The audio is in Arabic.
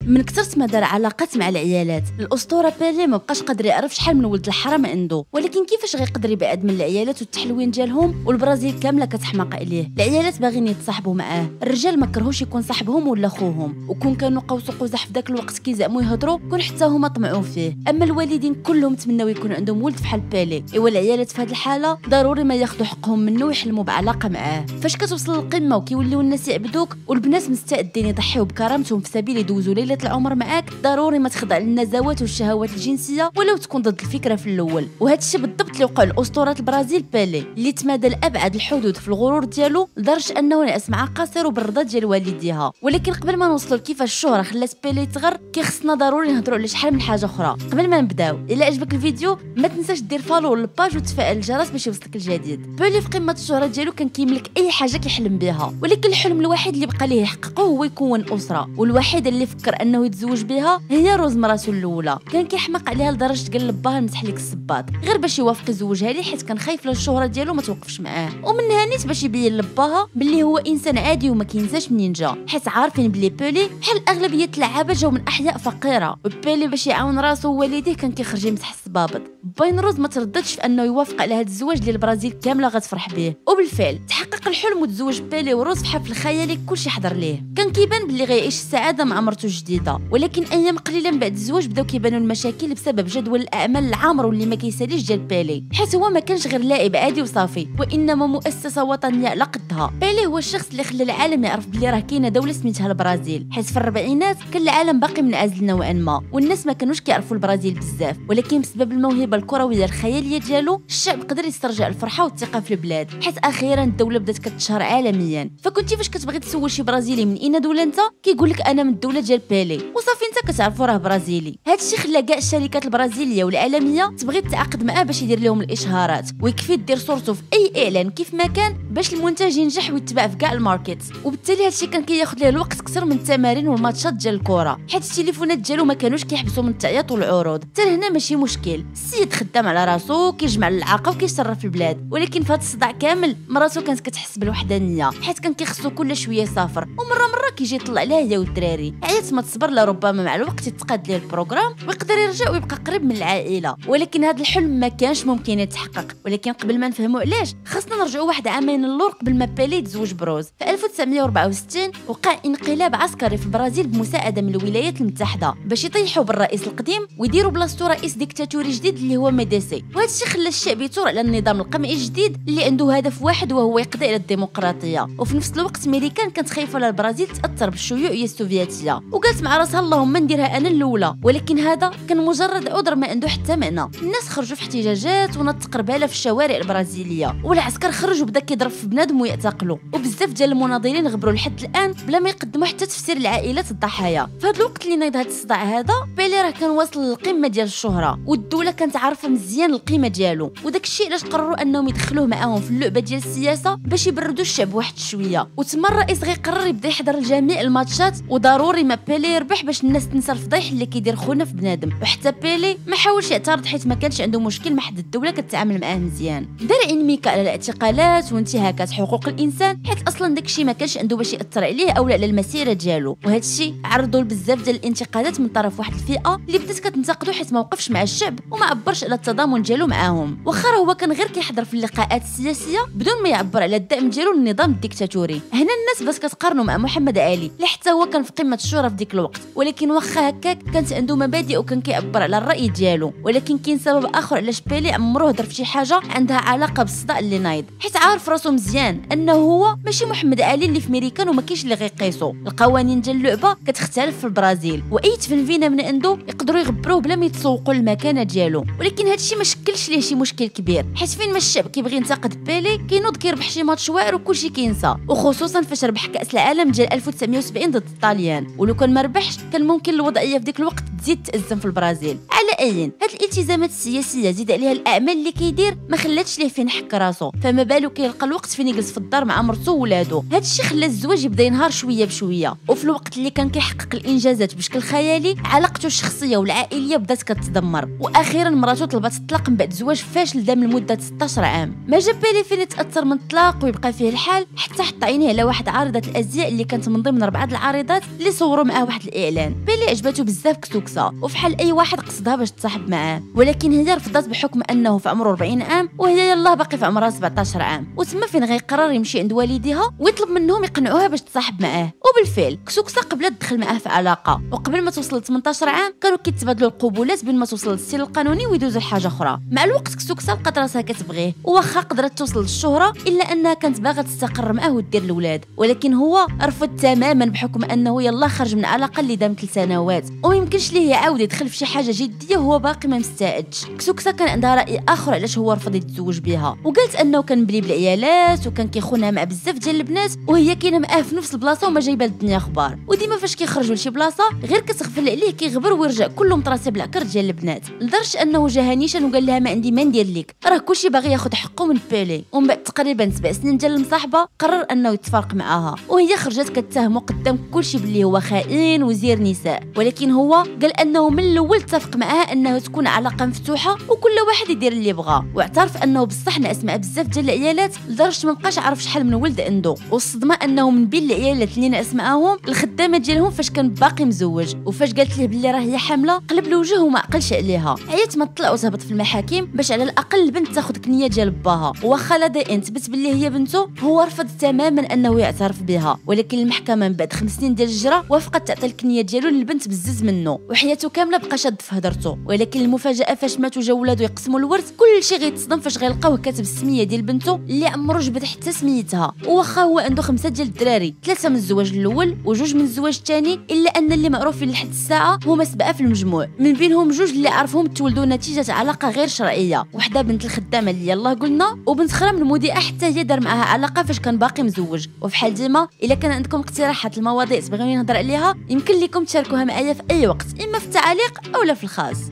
من كثرة ما دار علاقات مع العيالات، الاسطوره بيلي ما بقاش قادر يعرف شحال من ولد الحرام عنده، ولكن كيفاش غيقدر يبعد من العيالات والتحلوين ديالهم والبرازيل كامله كتحماق عليه؟ العيالات باغيين يتصاحبوا معاه، الرجال ما كرهوش يكون صاحبهم ولا خوهم، وكون كانوا قوس قزح في ذاك الوقت كيزعموا يهضروا كون حتى هما طمعوا فيه. اما الوالدين كلهم تمناو يكون عندهم ولد بحال بيلي. ايوا العيالات في هذه الحاله ضروري ما ياخذوا حقهم منه ويحلموا بعلاقه معاه. فاش كتوصل للقمه وكيوليو الناس يعبدوك والبنات مستعدين يضحيو بكرامتهم في سبيل يدوزوا ليله العمر معاك، ضروري ما تخضع للنزوات والشهوات الجنسيه ولو تكون ضد الفكره في الاول. وهذا الشيء بالضبط اللي وقع لاسطوره البرازيل بيلي، اللي تمادى لابعد الحدود في الغرور ديالو لدرجه انه نعس مع قاصر وبالرضا ديال والديها. ولكن قبل ما نوصلوا لكيفاش الشهره خلات بيلي تغر، كيخصنا ضروري نهضروا على شحال من حاجه اخرى. قبل ما نبداو، الا عجبك الفيديو ما تنساش دير فالو للباج وتفعل الجرس باش يوصلك الجديد. بيلي في قمه الشهره ديالو كان كيملك اي حاجه كيحلم بها، ولكن الحلم الوحيد اللي بقى ليه يحققه هو يكون اسره، والوحيده اللي فكر انه يتزوج بها هي روز مراتو الاولى. كان كيحماق عليها لدرجه قال لباها نمسح لك السباط غير باش يوافق يزوجها ليه، حيت كان خايف الشهره ديالو ما توقفش معاه. ومنها نيت باش يبين لباها باللي هو انسان عادي وما كينساش منين جا، حيت عارفين بلي بيلي بحال اغلبيه اللعابه جاو من احياء فقيره. وبيلي باش يعاون راسو ووالديه كان كيخرج يمسح الصبابط. باين روز ما ترددش في انه يوافق على هذا الزواج اللي البرازيل كامله غتفرح به، وبالفعل تحقق الحلم وتزوج بيلي وروز في حفل خيالي كلشي حضر ليه. كان كيبان باللي غيعيش السعاده مع مرته الجديده، ولكن ايام قليله من بعد الزواج بداو كيبانوا المشاكل بسبب جدول الاعمال العامر واللي ما كيساليش ديال بيلي، حيت هو ما كانش غير لاعب عادي وصافي، وانما مؤسسه وطنيه على قدها. بيلي هو الشخص اللي خلى العالم يعرف باللي راه كاينه دوله سميتها البرازيل، حيت في الربعينات كان العالم باقي منعزل نوعا ما والناس ما كانوش كيعرفوا البرازيل بزاف، ولكن بسبب الموهبه الكرويه الخياليه ديالو الشعب قدر يسترجع الفرحه والثقه في البلاد، حيت اخيرا الدوله بدات كتشهر عالميا. فكنتي فاش كتبغي تسول شي برازيلي من اين دوله انت، كيقول لك انا من الدوله ديال بيلي، وصافي انت كتعرفوا راه برازيلي. هذا الشيء خلى كاع الشركات البرازيليه والعالميه تبغي تتعاقد معاه باش يدير لهم الاشهارات، ويكفي دير صورته في اي اعلان كيف ما كان باش المنتج ينجح ويتباع في كاع الماركت. وبالتالي هذا الشيء كان كياخذ ليه الوقت اكثر من التمارين والماتشات ديال الكره، حيت التليفونات ديالو ما كانوش كيحبسوا من التعياط والعروض. حتى هنا ماشي مشكل، السيد خدام على راسو كيجمع العاقه وكيشرف في البلاد، ولكن في هذا الصداع كامل مراتو كانت كتحس بالوحدانيه، حيت كان كيخصو كل شويه يسافر، ومره كيجي يطلع عليها هي والدراري. عيات ما تصبر، لربما مع الوقت يتقاد ليه البروغرام ويقدر يرجع ويبقى قريب من العائله. ولكن هذا الحلم ما كانش ممكن يتحقق. ولكن قبل ما نفهموا علاش خاصنا نرجعوا واحد عامين للور قبل ما بيلي يتزوج بروز. في 1964 وقع انقلاب عسكري في البرازيل بمساعده من الولايات المتحده باش يطيحوا بالرئيس القديم ويديروا بلاصتو رئيس ديكتاتوري جديد اللي هو ميديسي. وهذا الشيء خلى الشعب يثور على النظام القمعي الجديد اللي عنده هدف واحد وهو يقضي على الديمقراطيه. وفي نفس الوقت ميريكان كانت خايفه على البرازيل تاثر بالشيوعيه السوفيتيه، وقالت مع راسها اللهم نديرها انا الاولى. ولكن هذا كان مجرد عذر ما عنده حتى معنى. الناس خرجوا في احتجاجات ونط قرباله في الشوارع البرازيليه، والعسكر خرج وبدا كيضرب في بنادم ويعتقلوا، وبزاف ديال المناضلين غبروا لحد الان بلا ما يقدموا حتى تفسير لعائلات الضحايا. في هذا الوقت اللي نايض هذا الصداع هذا، بيلي راه كان واصل للقمه ديال الشهره، والدوله كانت عارفه مزيان القيمه ديالو، وداك الشيء علاش قرروا انهم يدخلوه معاهم في اللعبه ديال السياسه باش يبردوا الشعب واحد شويه. وتما الرئيس غيقرر يبدا يحضر لجميع الماتشات، وضروري ما بيلي يربح باش الناس تنسى الفضيح اللي كيدير خونا في بنادم. وحتى بيلي ما حاولش يعترض حيت ما كانش عنده مشكل مع حد، الدوله كتعامل معاه مزيان. دار عين ميكا على الاعتقالات وانتهاكات حقوق الانسان، حيت اصلا داكشي ما كانش عنده باش ياثر عليه او على المسيره ديالو. وهذا الشيء عرضوا بزاف ديال الانتقادات من طرف واحد الفئه اللي بدات كتنتقدو حيت ما وقفش مع الشعب وما عبرش على التضامن ديالو معاهم. واخا هو كان غير كيحضر في اللقاءات السياسيه بدون ما يعبر على الدعم ديالو للنظام الديكتاتوري. هنا الناس بدات كتقارنوا مع محمد علي اللي حتى هو كان في قمه الشهره في ديك الوقت، ولكن واخا هكاك كانت عنده مبادئ وكان كيعبر على الراي ديالو. ولكن كاين سبب اخر علاش بيلي عمره هضر في شي حاجه عندها علاقه بالصداع اللي نايض، حيت عارف راسو مزيان انه هو ماشي محمد علي اللي في ميريكان وما كاينش اللي غيقيسو. القوانين ديال اللعبه كتختلف في البرازيل، واي تفنفينه من عنده يقدروا يغبروه بلا ما يتسوقوا المكانه ديالو. ولكن هذا الشيء ما شكلش ليه شي مشكل كبير، حيت فين ما الشعب كيبغي ينتقد بيلي كينوض كيربح شي ماتش واعر وكلشي كينسى، وخصوصا فاش ربح كاس العالم ديال 1970 ضد الطاليان. ولو كان ما ربحش كان ممكن الوضعيه في ديك الوقت تزيد تأزم في البرازيل. على نهائيا. هاد الالتزامات السياسيه زيد عليها الاعمال اللي كيدير ما خلاتش ليه فين يحك راسو، فما بالو كيلقى الوقت فين يجلس في الدار مع مرتو وولادو. هاد الشيء خلى الزواج يبدا ينهار شويه بشويه، وفي الوقت اللي كان كيحقق الانجازات بشكل خيالي علاقته الشخصيه والعائليه بدات كتدمر. واخيرا مراتو طلبت الطلاق من بعد زواج فاشل دام لمده 16 عام. ما جاب بالي فين يتاثر من الطلاق ويبقى فيه الحال حتى حط عينيه على واحد عارضه الازياء اللي كانت من ضمن 4 العارضات اللي صوروا معاه واحد الاعلان. بالي عجبته بزاف كسوكسه، وفحال اي واحد قصدها باش تصاحب معاه، ولكن هي رفضت بحكم انه في عمره 40 عام وهي يلاه باقي في عمرها 17 عام. وتما فين غيقرر يمشي عند والديها ويطلب منهم يقنعوها باش تصاحب معاه. وبالفعل كسوكسه قبلت تدخل معاه في علاقه، وقبل ما توصل ل 18 عام كانوا كيتبادلوا القبولات بين ما توصل للسن القانوني ويدوزوا لحاجه اخرى. مع الوقت كسوكسه لقات راسها كتبغيه، وواخا قدرت توصل للشهره الا انها كانت باغا تستقر معاه ودير الاولاد، ولكن هو رفض تماما بحكم انه يلاه خرج من علاقه اللي دامت 3 سنوات وما يمكنش ليه يعاود يدخل في شي حاجه جديه وهو باقي ما مستعدش. كسوكسه كان عندها راي اخر علاش هو رفض يتزوج بها، وقالت انه كان بلي بالعيالات وكان كيخونها مع بزاف ديال البنات وهي كاينه معاه في نفس البلاصه وما جايبه للدنيا اخبار، وديما فاش كيخرجوا لشي بلاصه غير كتغفل عليه كيغبر ويرجع كله متراسب العكر ديال البنات، لدرجه انه جا هنيشان وقال لها ما عندي ما ندير لك، راه كلشي باغي ياخذ حقه من بيلي. ومن بعد تقريبا 7 سنين ديال المصاحبه قرر انه يتفارق معاها، وهي خرجت كتهمه قدام كلشي باللي هو خائن وزير نساء، ولكن هو قال انه من الاول اتفق معاها انه تكون علاقه مفتوحه وكل واحد يدير اللي بغاه، واعترف انه بصح ناس مع بزاف ديال العيالات لدرجه ما بقاش عارف شحال من ولد عنده. والصدمه انه من بين العيالات اللي ناس معاهم الخدامه ديالهم فاش كان باقي مزوج، وفاش قالت له باللي راه هي حامله قلب الوجه وما عقلش عليها. عيات ما طلع وتهبط في المحاكم باش على الاقل البنت تاخذ كنيه ديال باها، واخا لا دي ان تبت باللي هي بنته هو رفض تماما انه يعترف بها، ولكن المحكمه من بعد 5 سنين ديال الهجره وافقت تعطي الكنيه ديالو للبنت بزز منه، وحياته كامله بقى شاد في هضرته. ولكن المفاجاه فاش ماتوا جا ولادو يقسموا الورث كلشي غيتصدم فاش غيلقاوه كاتب السميه ديال بنته اللي عمرو جبد حتى سميتها، واخا هو عنده 5 ديال الدراري، 3 من الزواج الاول و2 من الزواج الثاني، الا ان اللي معروفين لحد الساعه هما 7 في المجموع، من بينهم 2 اللي عرفهم تولدوا نتيجه علاقه غير شرعيه، وحده بنت الخدامه اللي يلاه قلنا، وبنت اخرى من المذيعه حتى هي دار معاها علاقه فاش كان باقي مزوج. وفحال ديما الا كان عندكم اقتراحات المواضيع تبغيوني نهضر عليها يمكن لكم تشاركوها معايا في اي وقت، اما في التعاليق اولا في الخاص.